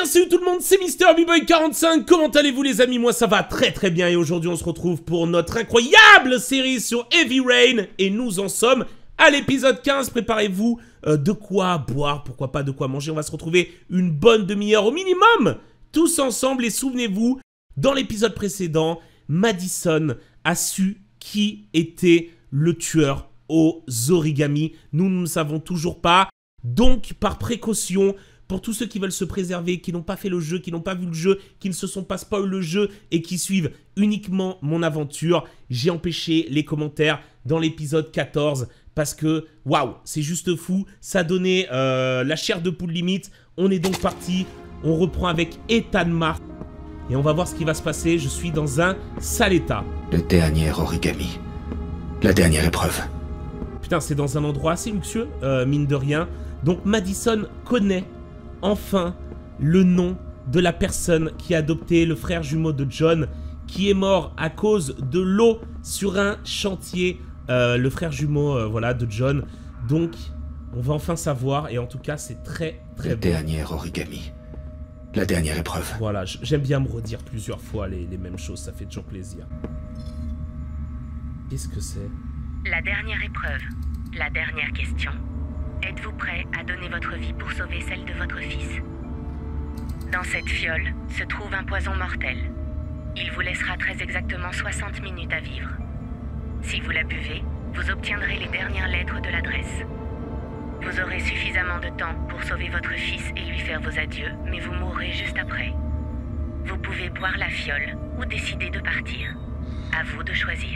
bien, salut tout le monde, c'est MrBboy45, comment allez-vous les amis? Moi ça va très très bien et aujourd'hui on se retrouve pour notre incroyable série sur Heavy Rain et nous en sommes à l'épisode 15, préparez-vous, de quoi boire, pourquoi pas de quoi manger, on va se retrouver une bonne demi-heure au minimum, tous ensemble et souvenez-vous, dans l'épisode précédent, Madison a su qui était le tueur aux origamis, nous ne le savons toujours pas, donc par précaution, pour tous ceux qui veulent se préserver, qui n'ont pas fait le jeu, qui n'ont pas vu le jeu, qui ne se sont pas spoil le jeu et qui suivent uniquement mon aventure, j'ai empêché les commentaires dans l'épisode 14 parce que, waouh, c'est juste fou, ça donnait la chair de poule limite. On est donc parti, on reprend avec Ethan Mars et on va voir ce qui va se passer. Je suis dans un sale état. Le dernier origami, la dernière épreuve. Putain, c'est dans un endroit assez luxueux, mine de rien. Donc Madison connaît enfin le nom de la personne qui a adopté le frère jumeau de John, qui est mort à cause de l'eau sur un chantier, le frère jumeau voilà, de John. Donc on va enfin savoir et en tout cas c'est très très le bon. Dernier origami, la dernière épreuve. Voilà, j'aime bien me redire plusieurs fois les mêmes choses, ça fait toujours plaisir. Qu'est-ce que c'est? La dernière épreuve, la dernière question. Êtes-vous prêt à donner votre vie pour sauver celle de votre fils? Dans cette fiole se trouve un poison mortel. Il vous laissera très exactement 60 minutes à vivre. Si vous la buvez, vous obtiendrez les dernières lettres de l'adresse. Vous aurez suffisamment de temps pour sauver votre fils et lui faire vos adieux, mais vous mourrez juste après. Vous pouvez boire la fiole ou décider de partir. À vous de choisir.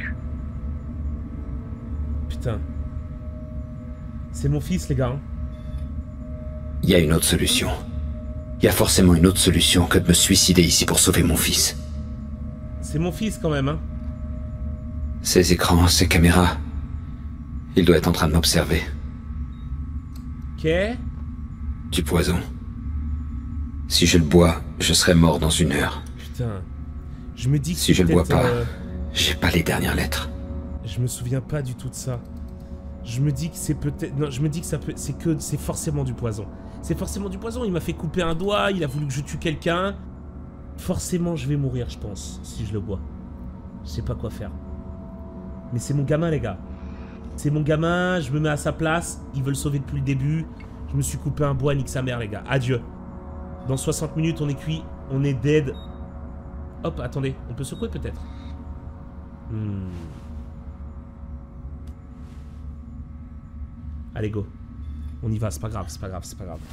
Putain. C'est mon fils, les gars. Hein. Il y a une autre solution. Il y a forcément une autre solution que de me suicider ici pour sauver mon fils. C'est mon fils quand même, hein. Ces écrans, ces caméras. Il doit être en train de m'observer. Ok. Du poison. Si je le bois, je serai mort dans 1 heure. Putain. Je me dis que si je le bois pas, euh... j'ai pas les dernières lettres. Je me souviens pas du tout de ça. Je me dis que c'est peut-être... Non, je me dis que ça peut... C'est forcément du poison. C'est forcément du poison. Il m'a fait couper un doigt, il a voulu que je tue quelqu'un. Forcément, je vais mourir, je pense, si je le bois. Je sais pas quoi faire. Mais c'est mon gamin, les gars. C'est mon gamin, je me mets à sa place. Ils veulent sauver depuis le début. Je me suis coupé un bois, nique sa mère, les gars. Adieu. Dans 60 minutes, on est cuit. On est dead. Hop, attendez. On peut secouer, peut-être. Allez, go. On y va, c'est pas grave, c'est pas grave, c'est pas grave.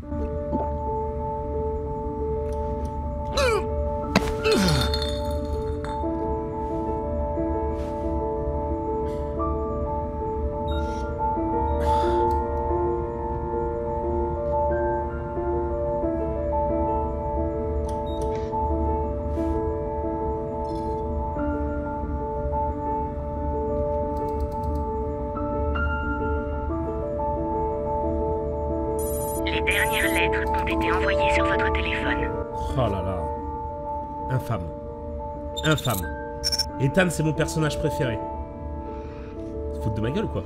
Les dernières lettres ont été envoyées sur votre téléphone. Oh là là. Infâme. Infâme. Ethan, c'est mon personnage préféré. Tu te fous de ma gueule ou quoi?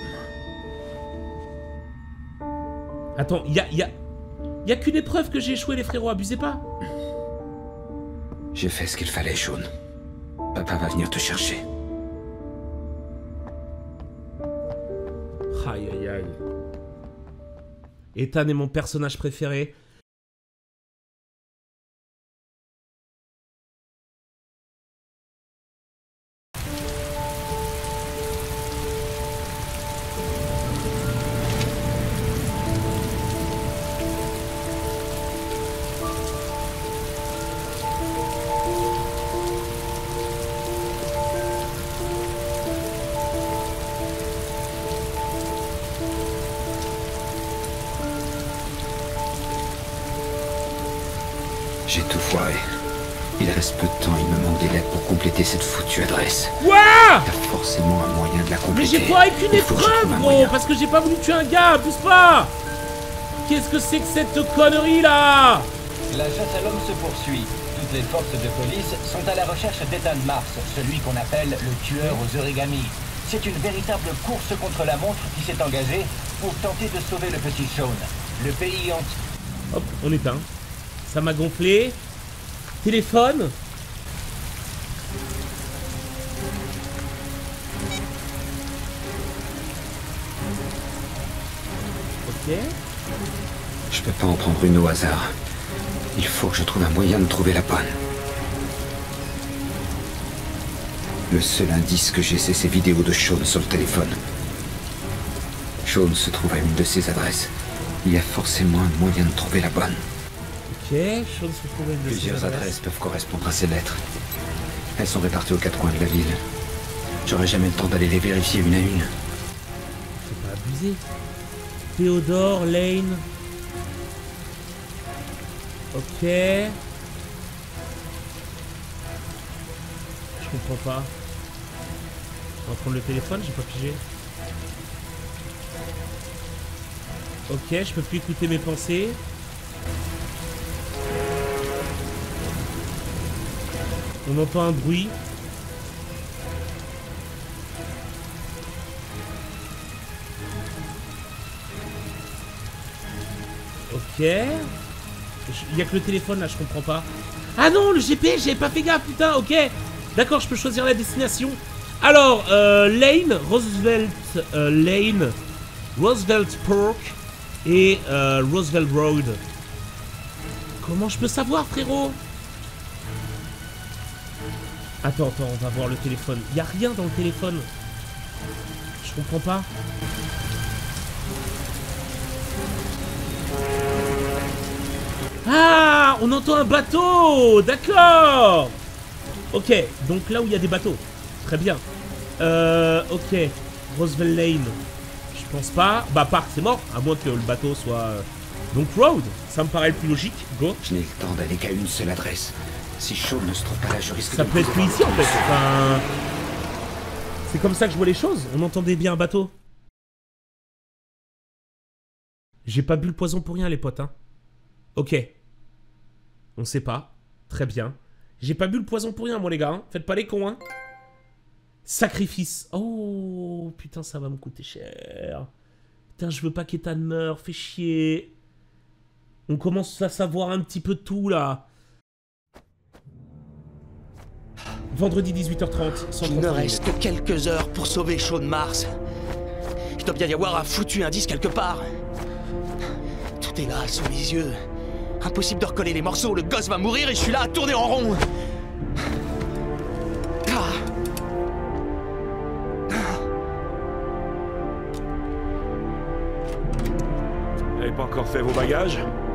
Attends, y a qu'une épreuve que j'ai échoué, les frérots, abusez pas. J'ai fait ce qu'il fallait, Sean. Papa va venir te chercher. Aïe aïe aïe. Ethan est mon personnage préféré. J'ai tout foiré. Il reste peu de temps, il me manque des lettres pour compléter cette foutue adresse. Ouah! T'as forcément un moyen de la Mais compléter. j'ai pas avec une épreuve, gros, parce que j'ai pas voulu tuer un gars, pousse pas! Qu'est-ce que c'est que cette connerie là? La chasse à l'homme se poursuit. Toutes les forces de police sont à la recherche d'Ethan Mars, celui qu'on appelle le tueur aux origamis. C'est une véritable course contre la montre qui s'est engagée pour tenter de sauver le petit Sean. Le pays entier... Hop, on éteint. Ça m'a gonflé. Téléphone. Ok. Je peux pas en prendre une au hasard. Il faut que je trouve un moyen de trouver la bonne. Le seul indice que j'ai, c'est ces vidéos de Sean sur le téléphone. Sean se trouve à une de ses adresses. Il y a forcément un moyen de trouver la bonne. Ok, Sean se trouve à une de ses Plusieurs adresses peuvent correspondre à ces lettres. Elles sont réparties aux quatre coins de la ville. J'aurai jamais le temps d'aller les vérifier une à une. C'est pas abusé. Theodore, Lane. Ok. Je comprends pas. On va prendre le téléphone, j'ai pas pigé. Ok, je peux plus écouter mes pensées. On entend un bruit. Ok. Il y a que le téléphone là, je comprends pas. Ah non, le GPS, j'avais pas fait gaffe, putain, ok. D'accord, je peux choisir la destination. Alors, Lane, Roosevelt Lane, Roosevelt Park et Roosevelt Road. Comment je peux savoir, frérot? Attends, on va voir le téléphone. Il y a rien dans le téléphone. Je comprends pas. Ah, on entend un bateau. D'accord. Ok, donc là où il y a des bateaux. Très bien. Ok. Roosevelt Lane. Je pense pas. Bah, Park, c'est mort. À moins que le bateau soit... Donc, Road. Ça me paraît le plus logique. Go. Je n'ai le temps d'aller qu'à une seule adresse. Si Sean ne se trouve pas là, je risque de... Ça peut être plus ici, en fait. Enfin... C'est comme ça que je vois les choses. On entendait bien un bateau. J'ai pas bu le poison pour rien, les potes, hein. Ok. On sait pas. Très bien. J'ai pas bu le poison pour rien, moi, les gars. Hein. Faites pas les cons, hein. Sacrifice. Oh, putain, ça va me coûter cher. Putain, je veux pas qu'Ethan meure. Fais chier. On commence à savoir un petit peu tout, là. Vendredi 18h30. Il ne reste que quelques heures pour sauver Sean Mars. Il doit bien y avoir un foutu indice quelque part. Tout est là, sous mes yeux. Impossible de recoller les morceaux, le gosse va mourir et je suis là à tourner en rond. Vous n'avez pas encore fait vos bagages?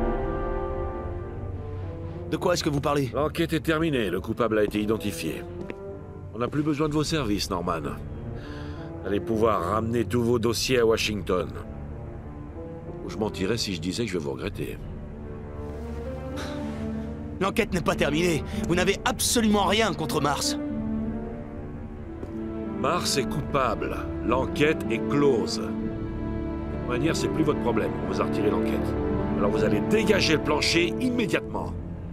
De quoi est-ce que vous parlez? L'enquête est terminée, le coupable a été identifié. On n'a plus besoin de vos services, Norman. Vous allez pouvoir ramener tous vos dossiers à Washington. Ou je mentirais si je disais que je vais vous regretter. L'enquête n'est pas terminée. Vous n'avez absolument rien contre Mars. Mars est coupable. L'enquête est close. De toute manière, c'est plus votre problème. On vous a retiré l'enquête. Alors vous allez dégager le plancher immédiatement.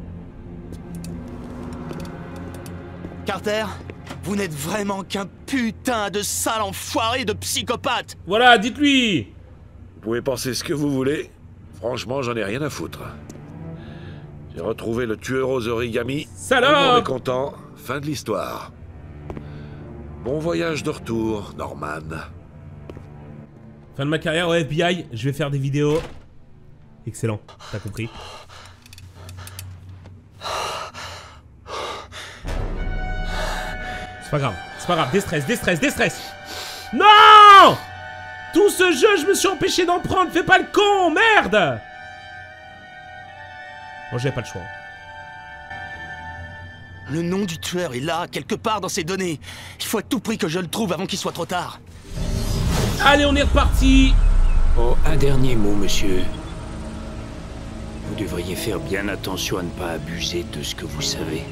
Carter, vous n'êtes vraiment qu'un putain de sale enfoiré de psychopathe. Voilà, dites-lui. Vous pouvez penser ce que vous voulez. Franchement, j'en ai rien à foutre. J'ai retrouvé le tueur aux origamis. Salope! Tout le monde est content. Fin de l'histoire. Bon voyage de retour, Norman. Fin de ma carrière au FBI, je vais faire des vidéos. Excellent, t'as compris. C'est pas grave, déstress. Non! Tout ce jeu, je me suis empêché d'en prendre, fais pas le con, merde! Bon, j'avais pas le choix. Le nom du tueur est là, quelque part dans ces données. Il faut à tout prix que je le trouve avant qu'il soit trop tard. Allez, on est reparti! Oh, un dernier mot, monsieur. Vous devriez faire bien attention à ne pas abuser de ce que vous savez.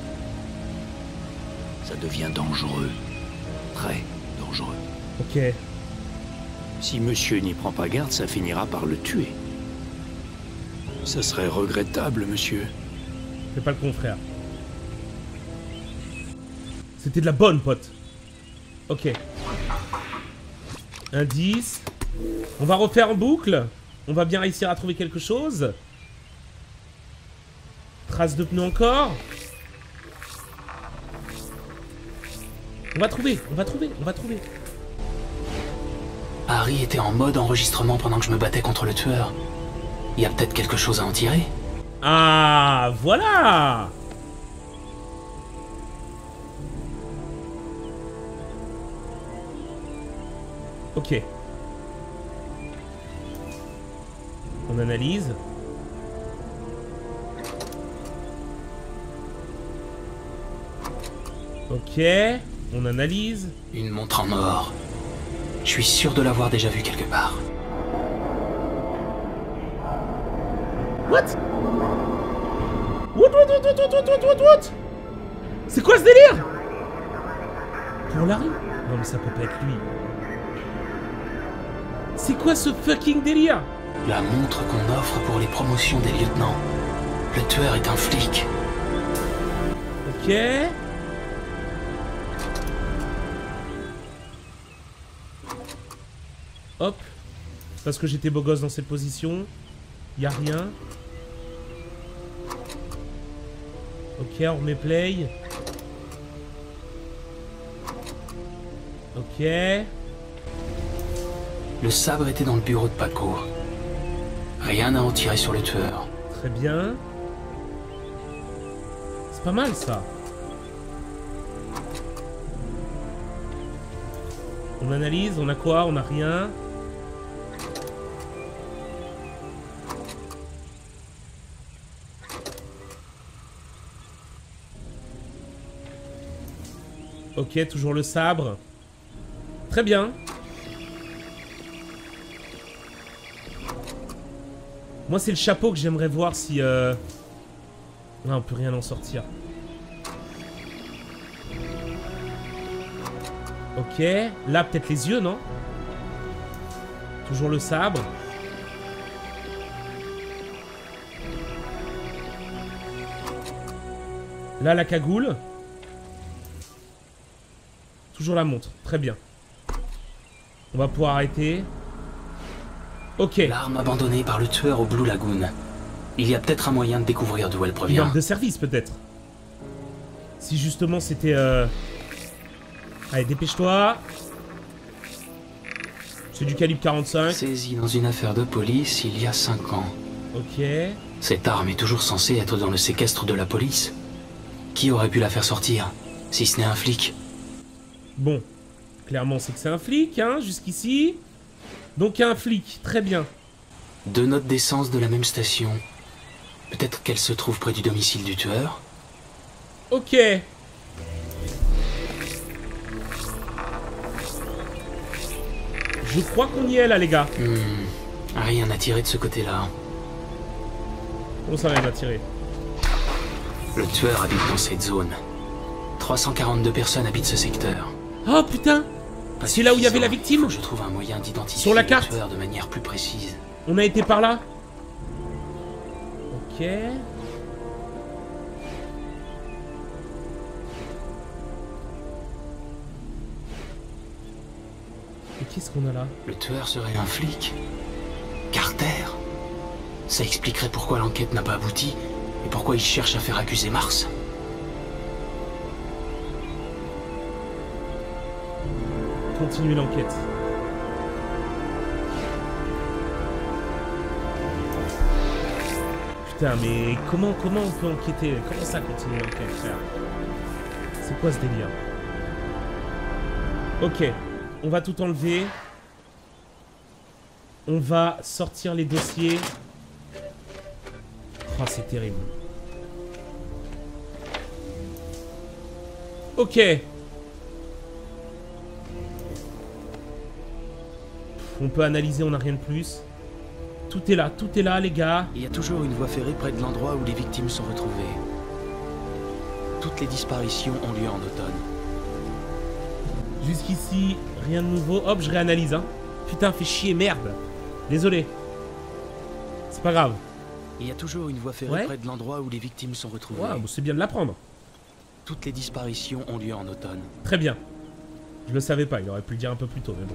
Ça devient dangereux. Très dangereux. Ok. Si monsieur n'y prend pas garde, ça finira par le tuer. Ça serait regrettable, monsieur. Fais pas le con, frère. C'était de la bonne, pote. Ok. Indice. On va refaire en boucle. On va bien réussir à trouver quelque chose. Trace de pneus encore. On va trouver, on va trouver, on va trouver. Harry était en mode enregistrement pendant que je me battais contre le tueur. Il y a peut-être quelque chose à en tirer. Ah, voilà. Ok. On analyse. Ok. On analyse. Une montre en or. Je suis sûr de l'avoir déjà vue quelque part. What? What? C'est quoi ce délire? Pour Larry? Non mais ça peut pas être lui. C'est quoi ce fucking délire? La montre qu'on offre pour les promotions des lieutenants. Le tueur est un flic. Ok. Hop. Parce que j'étais beau gosse dans cette position. Y'a rien. Ok, on remet play. Ok. Le sabre était dans le bureau de Paco. Rien à en tirer sur le tueur. Très bien. C'est pas mal ça. On analyse, on a quoi? On a rien. Ok, toujours le sabre. Très bien. Moi, c'est le chapeau que j'aimerais voir si... Non, on peut rien en sortir. Ok. Là, peut-être les yeux, non? Toujours le sabre. Là, la cagoule. Toujours la montre. Très bien. On va pouvoir arrêter. Ok. L'arme abandonnée par le tueur au Blue Lagoon. Il y a peut-être un moyen de découvrir d'où elle Une provient. arme de service, peut-être. Si justement c'était... Allez, dépêche-toi. C'est du calibre 45. Saisi dans une affaire de police il y a 5 ans. Ok. Cette arme est toujours censée être dans le séquestre de la police. Qui aurait pu la faire sortir, si ce n'est un flic? Bon. Clairement, c'est que c'est un flic, hein, jusqu'ici. Donc, un flic. Très bien. 2 notes d'essence de la même station. Peut-être qu'elle se trouve près du domicile du tueur? Ok. Je crois qu'on y est, là, les gars. Rien à tirer de ce côté-là. On s'en va tirer. Le tueur habite dans cette zone. 342 personnes habitent ce secteur. Oh, putain. C'est là où il y avait la victime? Faut que je trouve un moyen d'identifier Sur la carte le tueur de manière plus précise. On a été par là. Ok. Et qu'est-ce qu'on a là? Le tueur serait un flic? Carter? Ça expliquerait pourquoi l'enquête n'a pas abouti et pourquoi il cherche à faire accuser Mars. Continuer l'enquête. Putain, mais comment on peut enquêter? Comment ça continuer l'enquête, frère? C'est quoi ce délire? Ok, on va tout enlever. On va sortir les dossiers. Oh, c'est terrible. Ok. On peut analyser, on n'a rien de plus. Tout est là, les gars. Il y a toujours une voie ferrée près de l'endroit où les victimes sont retrouvées. Toutes les disparitions ont lieu en automne. Jusqu'ici, rien de nouveau. Hop, je réanalyse, hein. Putain, fais chier, merde. Désolé. C'est pas grave. Il y a toujours une voie ferrée près de l'endroit où les victimes sont retrouvées. Ouais, bon, c'est bien de l'apprendre. Toutes les disparitions ont lieu en automne. Très bien. Je le savais pas, il aurait pu le dire un peu plus tôt, mais bon.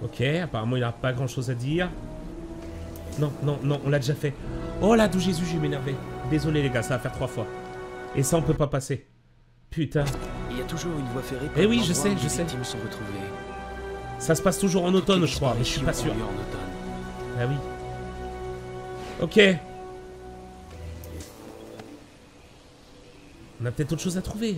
Ok, apparemment il a pas grand chose à dire. Non, non, non, on l'a déjà fait. Oh là, d'où Jésus, je vais m'énerver. Désolé les gars, ça va faire 3 fois. Et ça, on peut pas passer. Putain. Il y a toujours une voie ferrée. Eh oui, je sais, je sais. Les victimes sont retrouvées. Ça se passe toujours en automne, je crois, mais je suis pas sûr. En automne. Ah oui. Ok. On a peut-être autre chose à trouver.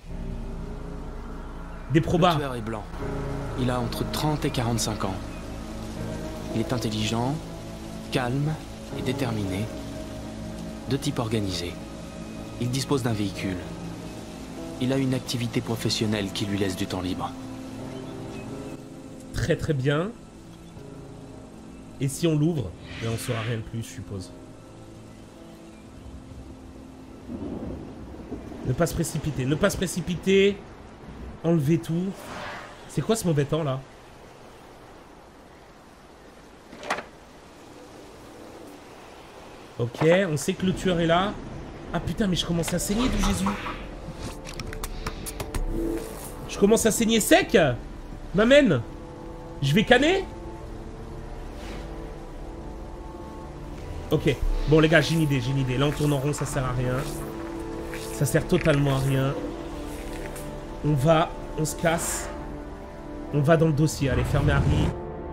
Des probas. Le tueur est blanc. Il a entre 30 et 45 ans. Il est intelligent, calme et déterminé. De type organisé. Il dispose d'un véhicule. Il a une activité professionnelle qui lui laisse du temps libre. Très très bien. Et si on l'ouvre, ben on saura rien de plus, je suppose. Ne pas se précipiter, ne pas se précipiter. Enlever tout. C'est quoi ce mauvais temps là? Ok, on sait que le tueur est là. Ah putain, mais je commence à saigner du Jésus. Je commence à saigner sec. M'amène. Je vais canner. Ok. Bon les gars, j'ai une idée, j'ai une idée. Là on tourne en rond, ça sert à rien. Ça sert totalement à rien. On se casse. On va dans le dossier. Allez, fermez Harry.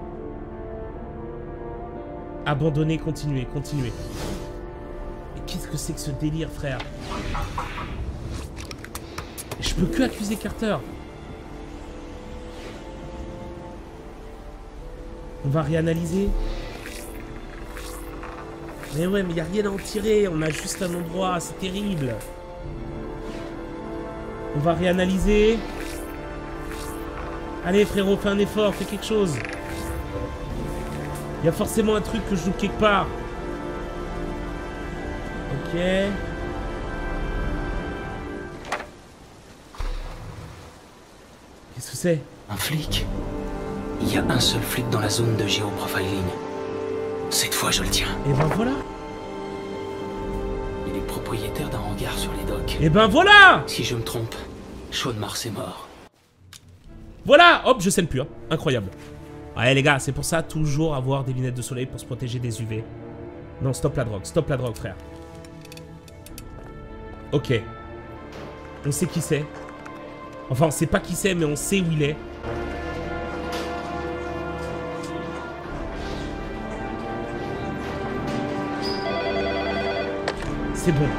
Abandonner, continuer, continuer. Mais qu'est-ce que c'est que ce délire, frère? Je peux que accuser Carter. On va réanalyser. Mais ouais, mais il n'y a rien à en tirer. On a juste un endroit, c'est terrible. On va réanalyser. Allez frérot, fais un effort, fais quelque chose. Il y a forcément un truc que je joue quelque part. Ok. Qu'est-ce que c'est? Un flic? Il y a un seul flic dans la zone de géoprofiling. Cette fois, je le tiens. Et ben voilà. Il est propriétaire d'un hangar sur les docks. Et ben voilà. Si je me trompe, Sean Mars est mort. Voilà. Hop, je saigne plus. Hein. Incroyable. Ouais les gars, c'est pour ça, toujours avoir des lunettes de soleil pour se protéger des UV. Non, stop la drogue, frère. Ok. On sait qui c'est. Enfin, on sait pas qui c'est, mais on sait où il est. C'est bon.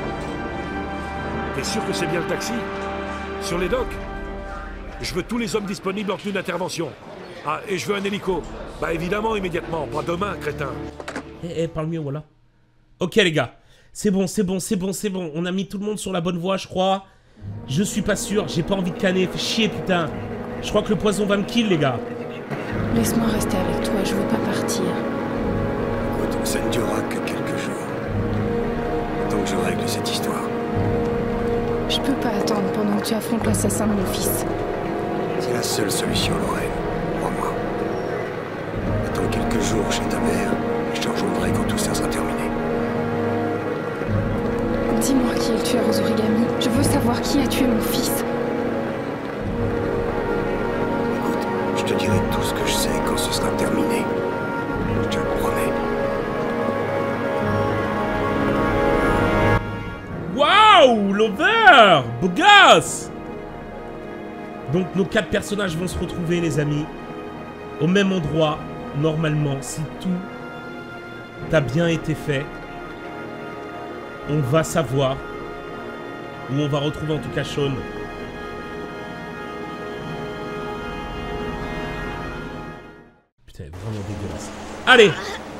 T'es sûr que c'est bien le taxi? Sur les docks? Je veux tous les hommes disponibles en tenue d'intervention. Ah, et je veux un hélico. Bah évidemment, immédiatement. Pas demain, crétin. Parle mieux, voilà. Ok, les gars. C'est bon, c'est bon, c'est bon, c'est bon. On a mis tout le monde sur la bonne voie, je crois. Je suis pas sûr. J'ai pas envie de canner. Fais chier, putain. Je crois que le poison va me kill, les gars. Laisse-moi rester avec toi. Je veux pas partir. Écoute, ça ne durera que quelques jours. Tant que je règle cette histoire. Je peux pas attendre pendant que tu affrontes l'assassin de mon fils. C'est la seule solution, Lorraine. Crois-moi. Attends quelques jours chez ta mère, et je te rejoindrai quand tout ça sera terminé. Dis-moi qui est le tueur aux origamis. Je veux savoir qui a tué mon fils. Écoute, je te dirai tout ce que je sais quand ce sera terminé. Je te le promets. Waouh, Lover, beau gosse. Donc nos 4 personnages vont se retrouver, les amis, au même endroit, normalement, si tout a bien été fait. On va savoir où on va retrouver en tout cas Sean. Putain, vraiment dégueulasse. Allez.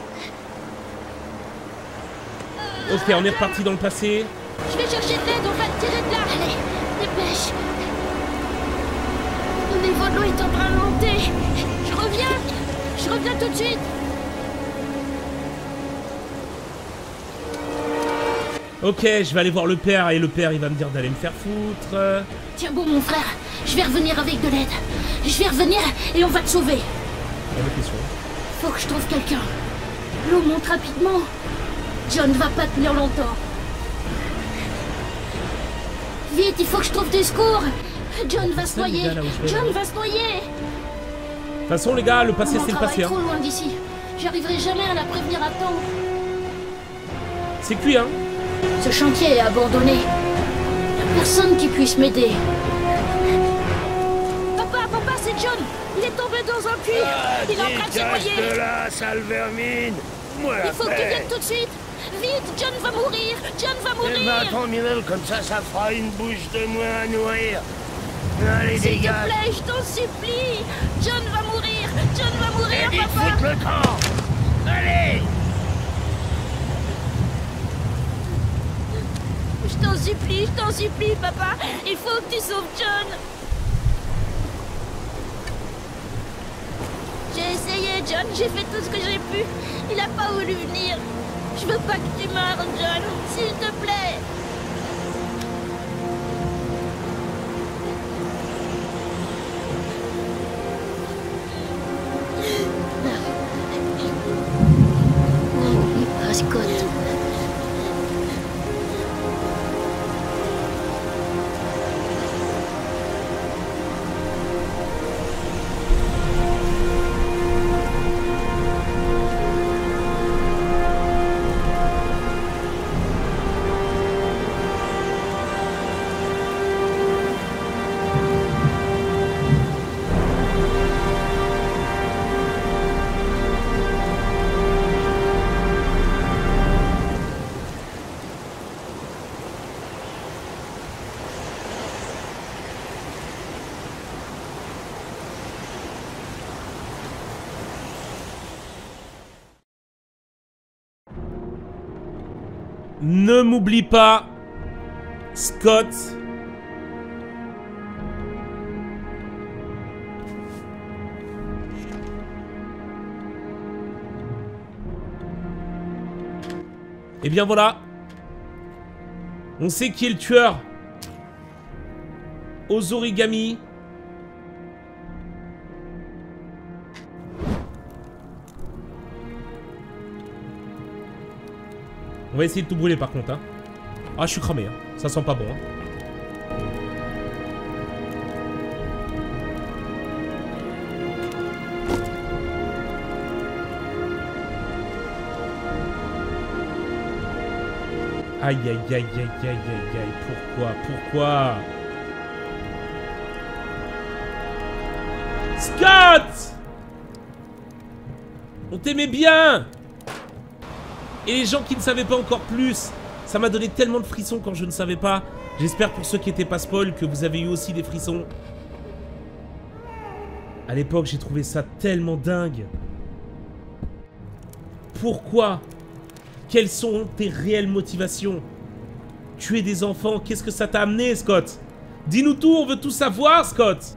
Ok, on est reparti dans le passé. Je vais chercher de l'aide, on va te tirer de là. Allez, dépêche. Le niveau de l'eau est en train de monter. Je reviens tout de suite. Ok, je vais aller voir le père et le père il va me dire d'aller me faire foutre. Tiens bon mon frère, je vais revenir avec de l'aide. Je vais revenir et on va te sauver. Faut que je trouve quelqu'un. L'eau monte rapidement. John va pas tenir longtemps. Vite, il faut que je trouve des secours. John va se noyer. John va se noyer. façon, les gars, le passé, c'est le passé. Trop loin d'ici. J'arriverai jamais à la prévenir à temps. C'est cuit, hein. Ce chantier est abandonné. Y'a personne qui puisse m'aider. Papa, c'est John. Il est tombé dans un puits. Il est en train de se noyer. De là, sale vermine. Moi, il faut que tu viennes tout de suite. Vite, John va mourir. John va mourir. Eh ben, tant mieux, comme ça fera une bouche de moins à nourrir. Allez, s'il dégage. te plaît, je t'en supplie. John va mourir. John va mourir, vite, papa. foutre le camp. Allez. Je t'en supplie, papa. Il faut que tu sauves John. J'ai essayé, John. J'ai fait tout ce que j'ai pu. Il a pas voulu venir. Je veux pas que tu meurs, John. S'il te plaît. N'oublie pas, Scott. Ne m'oublie pas, Scott. Et bien voilà. On sait qui est le tueur aux origamis. On va essayer de tout brûler par contre, hein. Ah, je suis cramé, hein. Ça sent pas bon, hein. Aïe, aïe, aïe, aïe, aïe, aïe, aïe. Pourquoi Scott! On t'aimait bien! Et les gens qui ne savaient pas encore plus, ça m'a donné tellement de frissons quand je ne savais pas. J'espère pour ceux qui n'étaient pas spoil que vous avez eu aussi des frissons. À l'époque, j'ai trouvé ça tellement dingue. Pourquoi? Quelles sont tes réelles motivations? Tuer des enfants, qu'est-ce que ça t'a amené, Scott? Dis-nous tout, on veut tout savoir, Scott.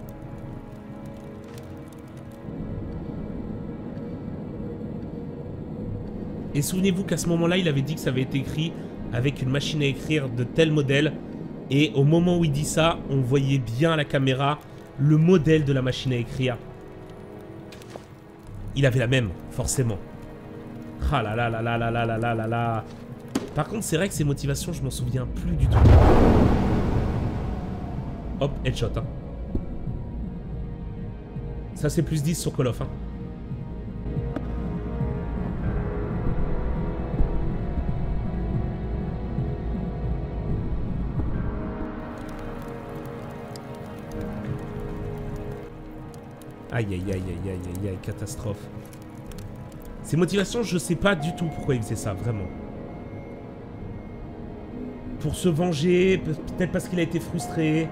Et souvenez-vous qu'à ce moment-là, il avait dit que ça avait été écrit avec une machine à écrire de tel modèle. Et au moment où il dit ça, on voyait bien à la caméra le modèle de la machine à écrire. Il avait la même, forcément. Ah là là là là là là là là là là. Par contre, c'est vrai que ses motivations, je m'en souviens plus du tout. Hop, headshot, hein. Ça, c'est plus 10 sur Call of, hein. Aïe, aïe, aïe, aïe, aïe, aïe, aïe, catastrophe. Ses motivations, je sais pas du tout pourquoi il faisait ça, vraiment. Pour se venger, peut-être parce qu'il a été frustré.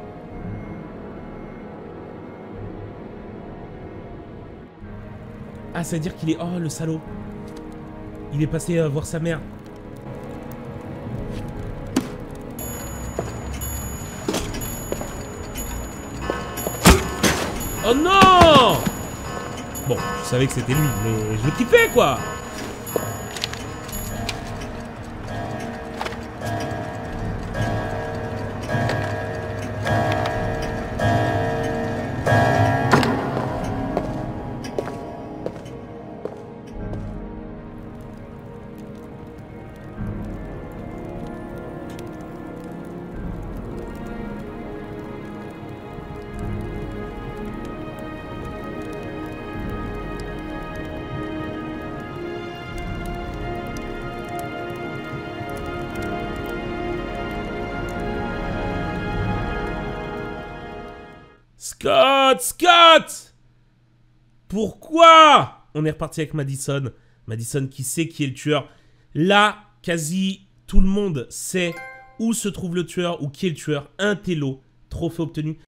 Ah, ça veut dire qu'il est... Oh, le salaud. Il est passé voir sa mère. Oh non! Bon, je savais que c'était lui, mais je le kiffais, quoi! Scott! Scott! Pourquoi? On est reparti avec Madison. Madison qui sait qui est le tueur. Là, quasi tout le monde sait où se trouve le tueur ou qui est le tueur. Un télo. Trophée obtenu.